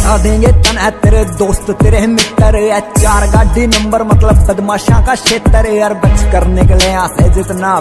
बता देंगे तन है तेरे दोस्त तेरे मित्र है। 4 गाड़ी नंबर मतलब बदमाशा का क्षेत्र यार, बच कर निकले यहाँ से जितना